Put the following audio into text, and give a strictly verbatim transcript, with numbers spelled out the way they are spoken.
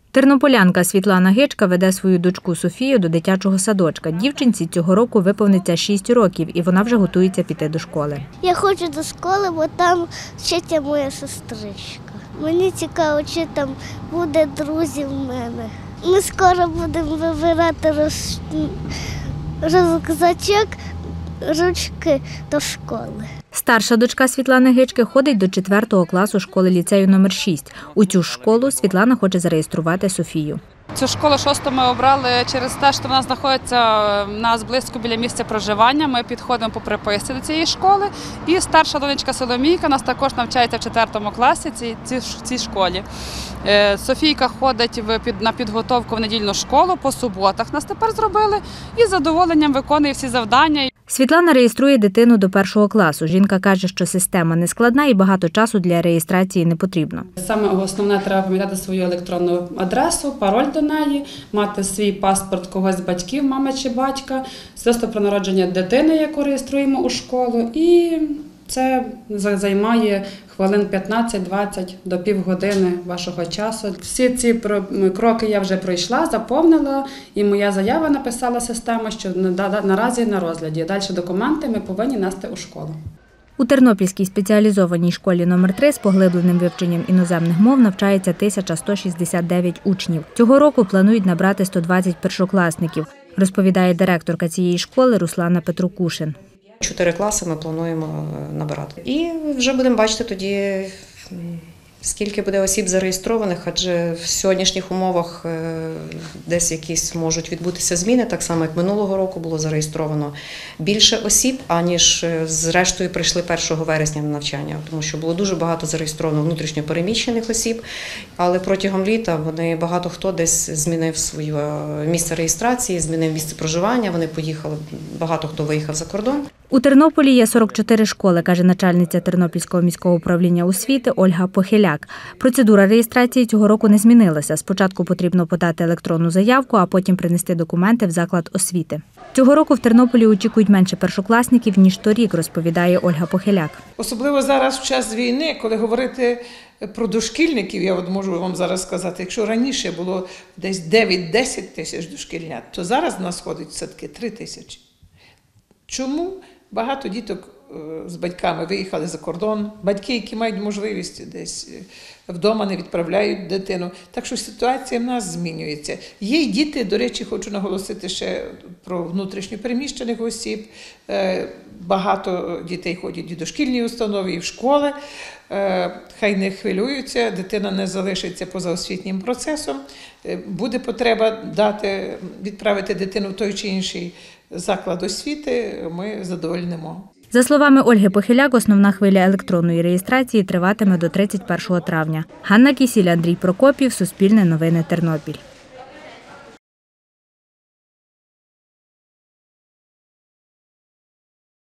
Тернополянка Світлана Гичка веде свою дочку Софію до дитячого садочка. Дівчинці цього року виповниться шість років, і вона вже готується піти до школи. Я ходжу до школи, бо там вчиться моя сестричка. Мені цікаво, чи там буде друзі в мене. Ми скоро будемо вибирати роз... рюкзачок, ручки до школи. Старша дочка Світлани Гички ходить до четвертого класу школи-ліцею номер шість. У цю ж школу Світлана хоче зареєструвати Софію. Цю школу шосту ми обрали через те, що вона знаходиться в нас близько біля місця проживання. Ми підходимо по приписці до цієї школи. І старша донечка Соломійка нас також навчається в четвертому класі в цій школі. Софійка ходить на підготовку в недільну школу, по суботах нас тепер зробили і з задоволенням виконує всі завдання. Світлана реєструє дитину до першого класу. Жінка каже, що система не складна і багато часу для реєстрації не потрібно. Саме основне, треба пам'ятати свою електронну адресу, пароль до неї, мати свій паспорт когось з батьків, мами чи батька, свідоцтво про народження дитини, яку реєструємо у школу. І це займає хвилин п'ятнадцять-двадцять до півгодини вашого часу. Всі ці кроки я вже пройшла, заповнила, і моя заява написала система, що наразі на розгляді. Далі документи ми повинні нести у школу. У Тернопільській спеціалізованій школі номер три з поглибленим вивченням іноземних мов навчається тисяча сто шістдесят дев'ять учнів. Цього року планують набрати сто двадцять першокласників, розповідає директорка цієї школи Руслана Петрукушин. Чотири класи ми плануємо набирати. І вже будемо бачити тоді, скільки буде осіб зареєстрованих, адже в сьогоднішніх умовах десь якісь можуть відбутися зміни, так само як минулого року було зареєстровано більше осіб, аніж зрештою прийшли першого вересня на навчання, тому що було дуже багато зареєстровано внутрішньо переміщених осіб, але протягом літа вони багато хто десь змінив своє місце реєстрації, змінив місце проживання, вони поїхали, багато хто виїхав за кордон. У Тернополі є сорок чотири школи, каже начальниця Тернопільського міського управління освіти Ольга Похиляк. Процедура реєстрації цього року не змінилася. Спочатку потрібно подати електронну заявку, а потім принести документи в заклад освіти. Цього року в Тернополі очікують менше першокласників, ніж торік, розповідає Ольга Похиляк. Особливо зараз в час війни, коли говорити про дошкільників, я от можу вам зараз сказати, якщо раніше було десь дев'ять-десять тисяч дошкільнят, то зараз в нас ходить все-таки три тисячі. Чому? Багато діток з батьками виїхали за кордон, батьки, які мають можливість десь вдома не відправляють дитину. Так що ситуація в нас змінюється. Є й діти, до речі, хочу наголосити ще про внутрішньо переміщених осіб. Багато дітей ходять і в дошкільні установи, і в школи. Хай не хвилюються, дитина не залишиться поза освітнім процесом. Буде потреба дати, відправити дитину в той чи інший заклад освіти, ми задовольнимо. За словами Ольги Похиляк, основна хвиля електронної реєстрації триватиме до тридцять першого травня. Ганна Кісіль, Андрій Прокопів, Суспільне новини, Тернопіль.